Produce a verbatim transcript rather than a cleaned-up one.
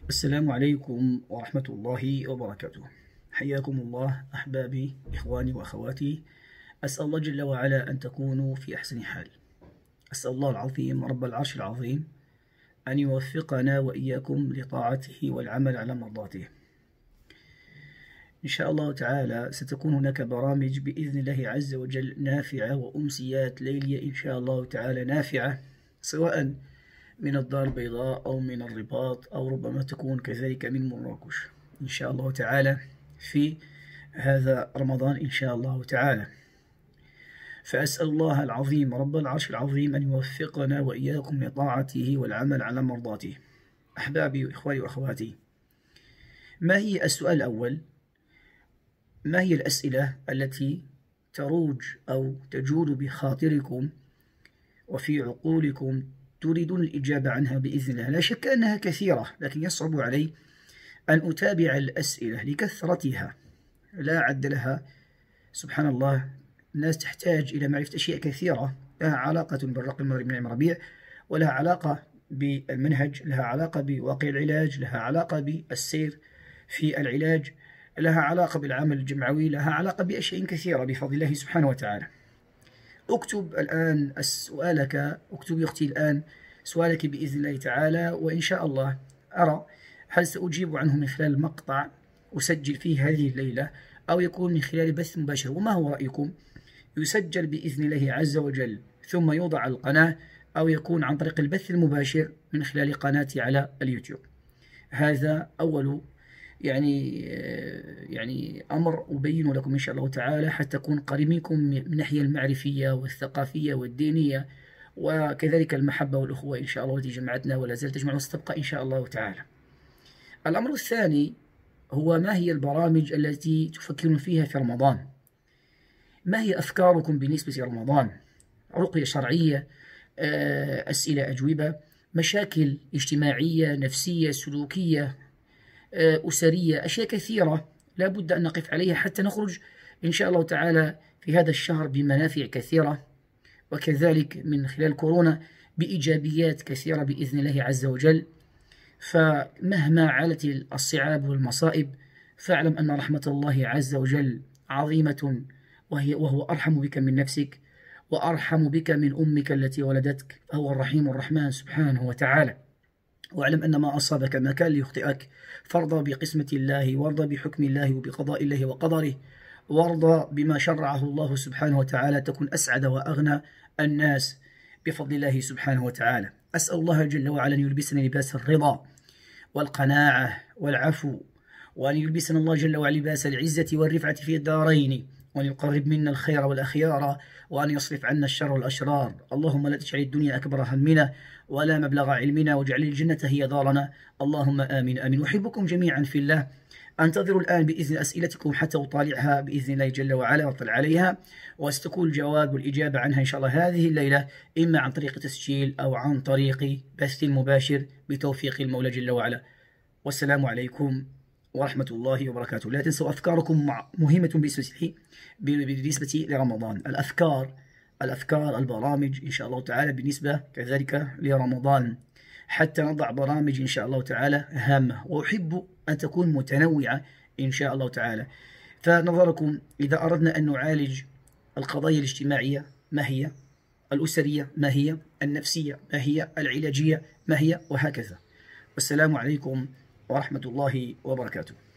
السلام عليكم ورحمة الله وبركاته. حياكم الله أحبابي إخواني وأخواتي. أسأل الله جل وعلا أن تكونوا في أحسن حال. أسأل الله العظيم رب العرش العظيم أن يوفقنا وإياكم لطاعته والعمل على مرضاته. إن شاء الله تعالى ستكون هناك برامج بإذن الله عز وجل نافعة، وأمسيات ليلية إن شاء الله تعالى نافعة، سواء من الدار البيضاء أو من الرباط، أو ربما تكون كذلك من مراكش إن شاء الله تعالى في هذا رمضان إن شاء الله تعالى. فأسأل الله العظيم رب العرش العظيم أن يوفقنا وإياكم لطاعته والعمل على مرضاته. أحبابي وإخواني وأخواتي، ما هي السؤال الأول؟ ما هي الأسئلة التي تروج أو تجول بخاطركم وفي عقولكم تريدون الإجابة عنها بإذن الله؟ لا شك أنها كثيرة، لكن يصعب علي أن أتابع الأسئلة لكثرتها لا عد لها. سبحان الله، الناس تحتاج إلى معرفة أشياء كثيرة لها علاقة بالرقم من نعم ربيع، ولها علاقة بالمنهج، لها علاقة بواقع العلاج، لها علاقة بالسير في العلاج، لها علاقة بالعمل الجمعوي، لها علاقة بأشياء كثيرة بفضل الله سبحانه وتعالى. اكتب الآن سؤالك، اكتبي أختي الآن سؤالك بإذن الله تعالى، وإن شاء الله أرى هل سأجيب عنه من خلال مقطع أسجل فيه هذه الليلة، أو يكون من خلال بث مباشر. وما هو رأيكم؟ يسجل بإذن الله عز وجل ثم يوضع على القناة، أو يكون عن طريق البث المباشر من خلال قناتي على اليوتيوب. هذا أول يعني يعني أمر أبين لكم إن شاء الله تعالى، حتى أكون قريب منكم من الناحية المعرفية والثقافية والدينية، وكذلك المحبة والأخوة إن شاء الله التي جمعتنا ولا زالت تجمعنا وستبقى إن شاء الله تعالى. الأمر الثاني هو: ما هي البرامج التي تفكرون فيها في رمضان؟ ما هي أفكاركم بالنسبة لرمضان؟ رقية شرعية، أسئلة أجوبة، مشاكل اجتماعية نفسية سلوكية أسرية، أشياء كثيرة لا بد أن نقف عليها حتى نخرج إن شاء الله تعالى في هذا الشهر بمنافع كثيرة، وكذلك من خلال كورونا بإيجابيات كثيرة بإذن الله عز وجل. فمهما علت الصعاب والمصائب فاعلم أن رحمة الله عز وجل عظيمة، وهي وهو أرحم بك من نفسك، وأرحم بك من أمك التي ولدتك، فهو الرحيم الرحمن سبحانه وتعالى. واعلم أن ما أصابك ما كان ليخطئك، فارضى بقسمة الله، وارضى بحكم الله وبقضاء الله وقدره، وارضى بما شرعه الله سبحانه وتعالى، تكون أسعد وأغنى الناس بفضل الله سبحانه وتعالى. أسأل الله جل وعلا أن يلبسنا لباس الرضا والقناعة والعفو، وأن يلبسنا الله جل وعلا لباس العزة والرفعة في الدارين، وأن يقرب منا الخير والأخيار، وأن يصرف عنا الشر والأشرار. اللهم لا تجعل الدنيا أكبر همنا ولا مبلغ علمنا، واجعل الجنة هي دارنا. اللهم آمين آمين. أحبكم جميعا في الله. أنتظر الآن بإذن أسئلتكم حتى أطالعها بإذن الله جل وعلا وأطلع عليها، وستكون الجواب والإجابة عنها إن شاء الله هذه الليلة، إما عن طريق تسجيل أو عن طريق بث مباشر بتوفيق المولى جل وعلا. والسلام عليكم ورحمة الله وبركاته. لا تنسوا أفكاركم مهمة بالنسبة بالنسبة لرمضان. الأفكار الأفكار البرامج إن شاء الله تعالى بالنسبة كذلك لرمضان، حتى نضع برامج إن شاء الله تعالى هامة، وأحب أن تكون متنوعة إن شاء الله تعالى. فنظركم إذا أردنا أن نعالج القضايا الاجتماعية ما هي، الأسرية ما هي، النفسية ما هي، العلاجية ما هي، وهكذا. والسلام عليكم ورحمة الله وبركاته.